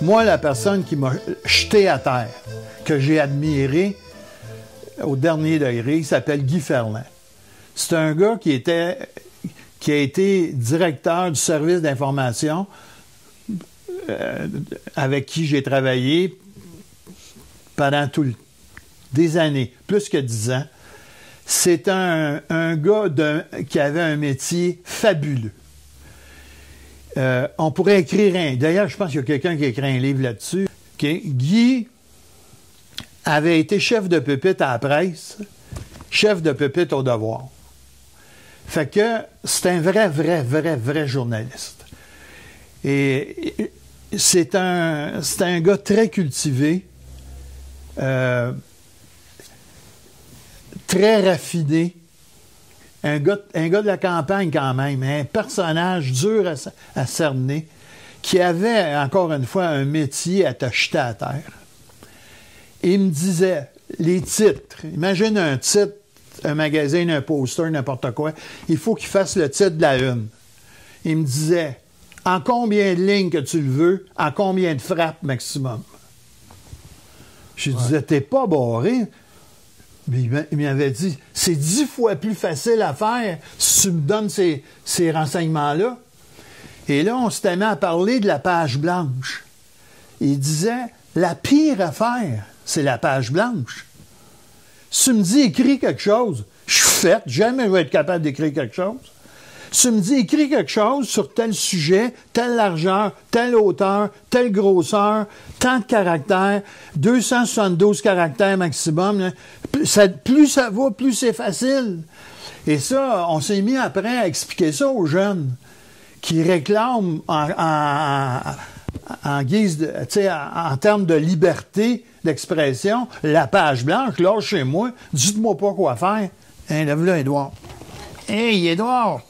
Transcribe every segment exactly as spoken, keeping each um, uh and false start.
Moi, la personne qui m'a jeté à terre, que j'ai admiré au dernier degré, il s'appelle Guy Ferland. C'est un gars qui était, qui a été directeur du service d'information euh, avec qui j'ai travaillé pendant tout le, des années, plus que dix ans. C'est un, un gars de, qui avait un métier fabuleux. Euh, on pourrait écrire un... D'ailleurs, je pense qu'il y a quelqu'un qui a écrit un livre là-dessus. Okay. Guy avait été chef de pupitre à la presse, chef de pupitre au Devoir. Fait que c'est un vrai, vrai, vrai, vrai journaliste. Et, et c'est un, c'est un gars très cultivé, euh, très raffiné, un gars, un gars de la campagne quand même, un personnage dur à, à cerner, qui avait, encore une fois, un métier à te jeter à terre. Et il me disait, les titres, imagine un titre, un magazine, un poster, n'importe quoi, il faut qu'il fasse le titre de la une. Il me disait, en combien de lignes que tu le veux, en combien de frappes maximum? Je ouais. disais, t'es pas barré. Mais il m'avait dit, c'est dix fois plus facile à faire si tu me donnes ces, ces renseignements-là. Et là, on s'était mis à parler de la page blanche. Il disait, la pire affaire, c'est la page blanche. Si tu me dis, écris quelque chose, je suis fait, jamais je vais être capable d'écrire quelque chose. Si tu me dis, écris quelque chose sur tel sujet, telle largeur, telle hauteur, telle grosseur, tant de caractères, deux cent soixante-douze caractères maximum, là, ça, plus ça va, plus c'est facile. Et ça, on s'est mis après à expliquer ça aux jeunes qui réclament en, en, en guise de, tu sais, en, en termes de liberté d'expression, la page blanche, là, chez moi, dites-moi pas quoi faire. Hein, lève-le, Édouard. Hey, Édouard!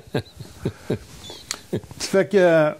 Ça fait que,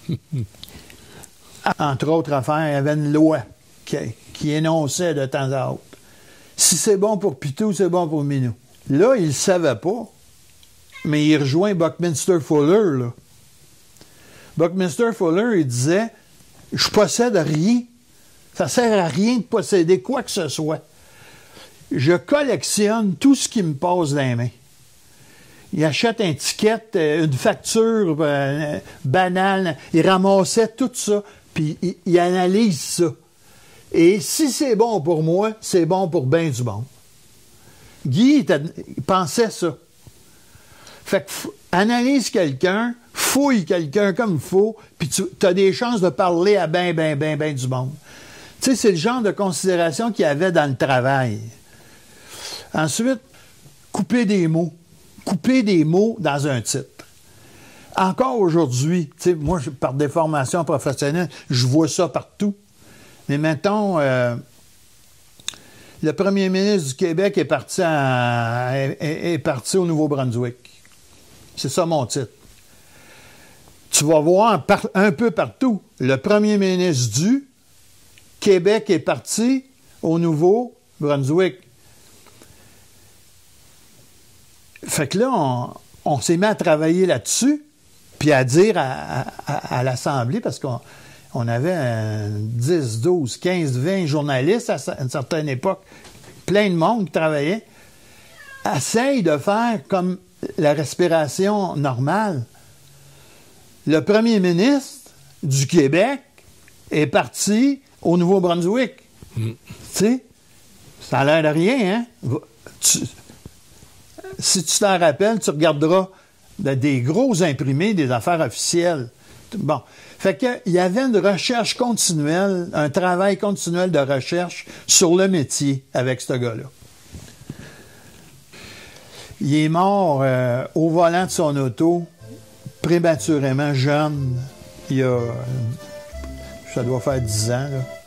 entre autres affaires, il y avait une loi qui, qui énonçait de temps à autre. Si c'est bon pour Pitou, c'est bon pour Minou. Là, il ne le savait pas, mais il rejoint Buckminster Fuller. Là. Buckminster Fuller, il disait, je possède rien. Ça sert à rien de posséder quoi que ce soit. Je collectionne tout ce qui me passe dans les mains. Il achète un ticket, une facture euh, banale, il ramassait tout ça, puis il, il analyse ça. Et si c'est bon pour moi, c'est bon pour bien du monde. Guy, il pensait ça. Fait que analyse quelqu'un, fouille quelqu'un comme il faut, puis tu as des chances de parler à bien, bien, bien, bien du monde. Tu sais, c'est le genre de considération qu'il y avait dans le travail. Ensuite, couper des mots. Couper des mots dans un titre. Encore aujourd'hui, tu sais, moi, par des formations professionnelles, je vois ça partout. Mais mettons, euh, le premier ministre du Québec est parti, à, est, est parti au Nouveau-Brunswick. C'est ça mon titre. Tu vas voir par, un peu partout. Le premier ministre du Québec est parti au Nouveau-Brunswick. Fait que là, on, on s'est mis à travailler là-dessus, puis à dire à, à, à l'Assemblée, parce qu'on on avait un dix, douze, quinze, vingt journalistes à une certaine époque, plein de monde qui travaillait. Essaye de faire comme la respiration normale. Le premier ministre du Québec est parti au Nouveau-Brunswick. Mm. Tu sais, ça a l'air de rien, hein? Tu, si tu t'en rappelles, tu regarderas des gros imprimés, des affaires officielles. Bon. Fait que, il y avait une recherche continuelle, un travail continuel de recherche sur le métier avec ce gars-là. Il est mort euh, au volant de son auto, prématurément jeune. Il y a, ça doit faire dix ans, là.